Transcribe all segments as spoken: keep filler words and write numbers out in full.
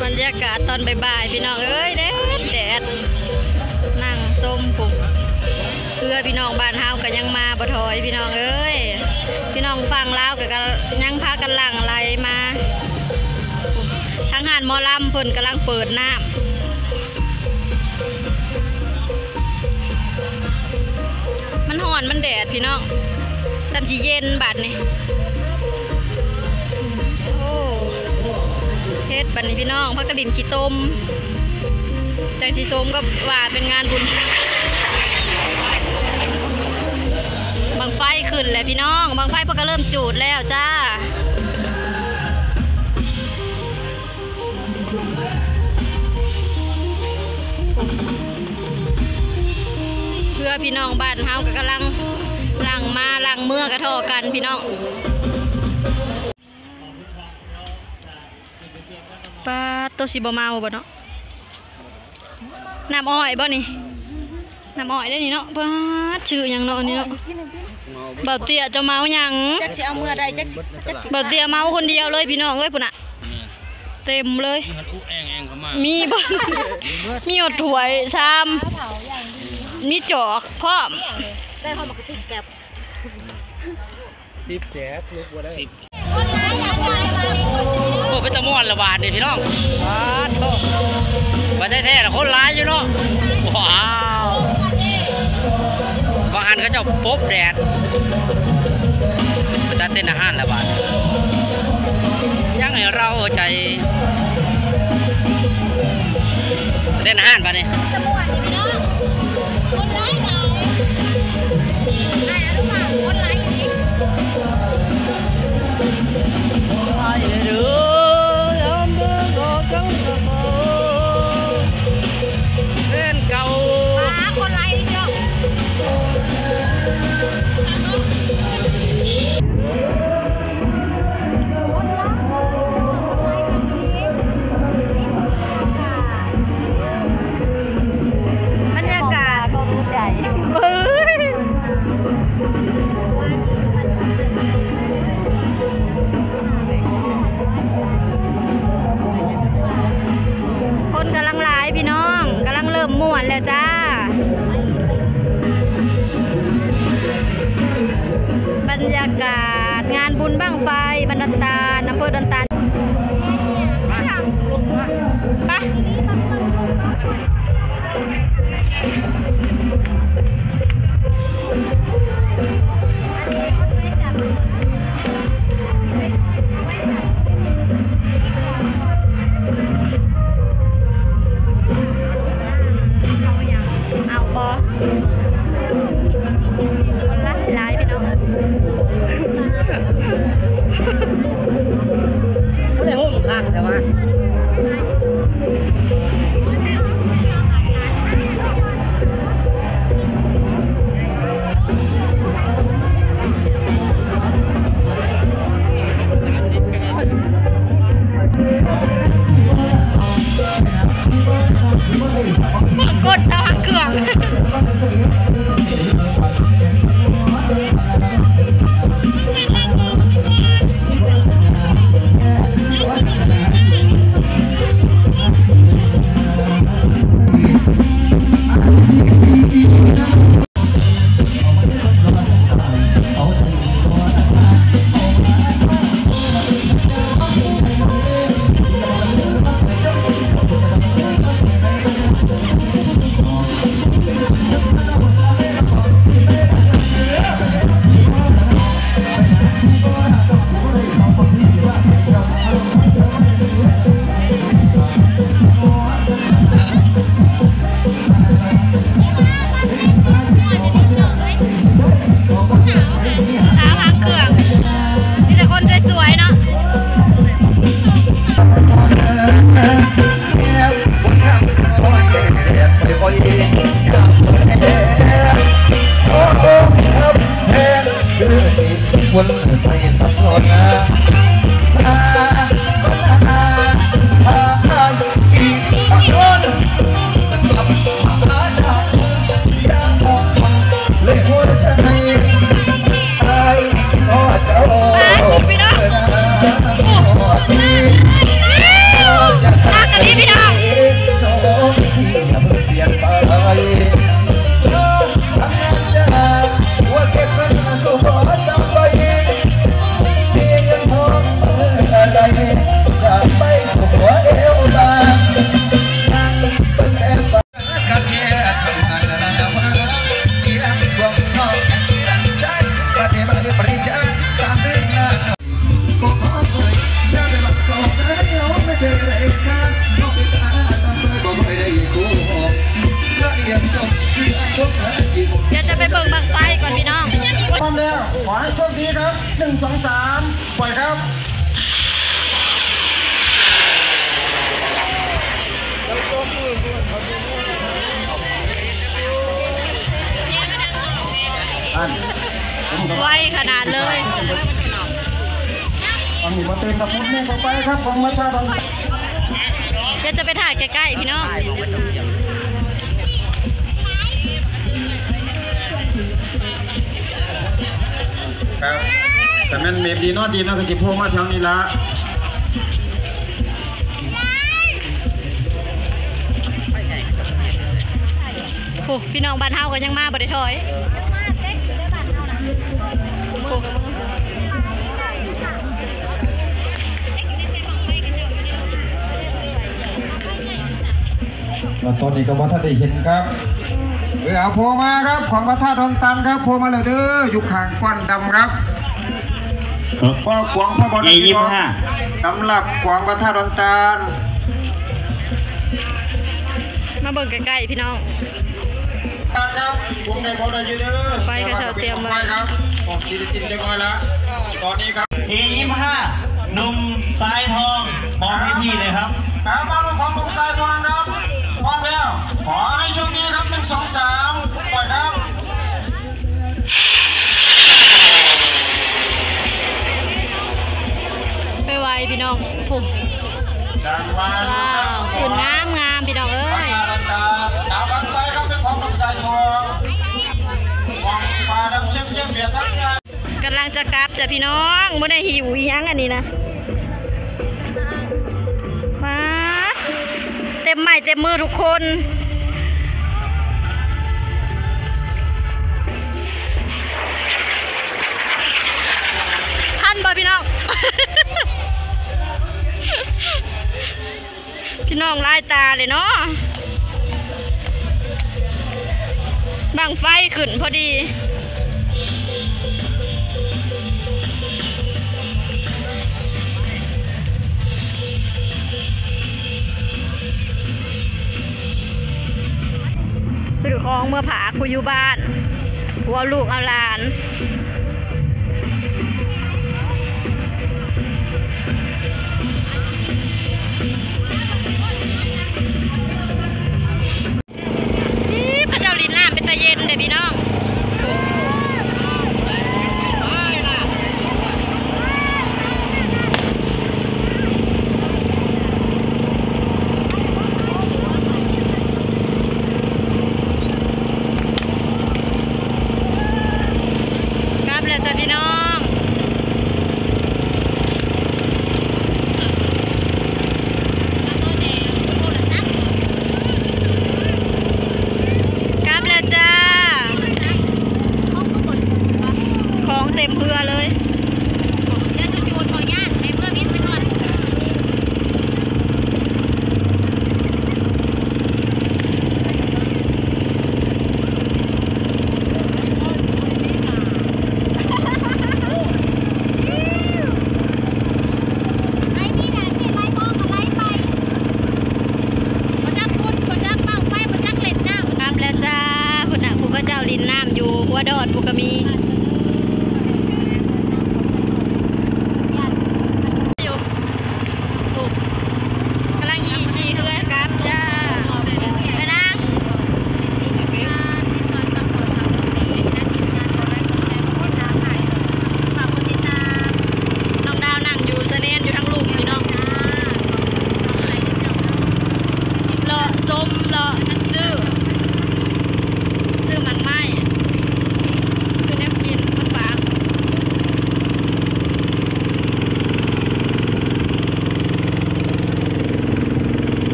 บรรยากาศตอนบ่ายๆพี่น้องเอ้ยแดดแดดนั่งส้มผมเพื่อพี่น้องบ้านเฮาก็ยังมาบ่ถอยพี่น้องเอ้ยพี่น้องฟังลาวก็ยังพากันหลั่งไหลมาทางหานหมอลำเพิ่นกำลังเปิดน้ำมันห่อนมันแดดพี่น้องซ้ำสิเย็นบาดนี่โอ้เฮ็ดบัดนี้พี่น้องพักกระดิ่นขี้ต้มจังสีส้มก็ว่าเป็นงานบุญบังไฟขึ้นแล้วพี่น้องบังไฟเพิ่งก็เริ่มจูดแล้วจ้าเพื่อพี่น้องบ้านเฮาก็กำลังหลังมาหลังเมื่อกระทอกันพี่น้องปลาตัวสีบะเมาบ่เนาะน้ำอ้อยบ่นี่น้ำอ้อยได้นี่เนาะปลาชื่อยังเนาะนี่เนาะเบาเตี้ยจะเมายังจักสิเอาเมื่อใดจักสิเบาเตี้ยเมาคนเดียวเลยพี่น้องเอ้ยปุ่นอะเต็มเลยมีบ่มีหดถวยชามมีจอกพร้อมได้พอมากระถิ่นแกบสิบแจกลูกบัวได้สิบโอ้เป็นตะม่วนละบาทนี่พี่น้องว้าวโธ่มาแท้ๆนะคนร้ายอยู่เนาะว้าวบางอันก็จะพบแดดเป็นตาเต้นอาหารละบาทยังให้เราใจเต้นอาหารบาทนี่ตะม่วนนี่พี่น้องคนร้ายเราได้อนุบาลคนร้ายอย่างนี้ม่วนแล้วจ้าบรรยากาศงานบุญบั้งไฟบรรดาตาอำเภอดอนตาลไปกดสว่างเครื่องให้โชคดีครับหนึ่งสองสามปล่อยครับไวขนาดเลยอันนี้มาเต็มตะพุดเนี่ยเข้าไปครับของมาตาบังเดี๋ยวจะไปถ่ายใกล้ๆพี่น้องครับแต่มันเมบดีนอดีนะก็จะพวกมาทางนี้ละโอ้พี่น้องบ้านเฮาก็ยังมาบ่ได้ถอยแล้วตอนนี้ก็ว่าท่านได้เห็นครับเออเอาโพมาครับของพระธาตุดอนตันครับโพมาเลยเด้ออยู่ข้างก้อนดำครับพ่อขวางพ่อบอลยี่สิบห้าสำหรับขวางพระธาตุดอนตันมาเบิ่งใกล้ๆพี่น้องครับวงในบอลได้ยืดเด้อไฟก็จะเตรียมไว้ครับออกชีดิตินจะน้อยละตอนนี้ครับทียี่สิบห้าหนุ่มสายทองมองไม่พี่เลยครับครับมาลูกของหนุ่มสายทองครับพร้อมแล้วขอให้โชคดีครับหนึ่งสองสามปล่อยครับไปไวพี่น้องผุ่มว้าวขึ้นงามงามพี่น้องเอ้ยดาวบังไฟครับเป็นของหนุ่มสายทองวางฟ้าดำเชื่อมเชื่อมเบียดทักษะกำลังจะกลับจ้ะพี่น้องไม่ได้หิวยังอันนี้นะมาเต็มไม้เต็มมือทุกคนท่านบ่พี่น้อง พี่น้องลายตาเลยเนาะบังไฟขึ้นพอดีสื่อของเมื่อผาคุยอยู่บ้านหัวลูกเอาหลานนี่พระเจ้าลินน้ำเป็นตะเย็นเด้พี่น้อง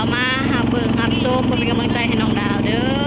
มาหาเบิ่งหับชมเพื่อเป็นกำลังใจให้น้องดาวเด้อ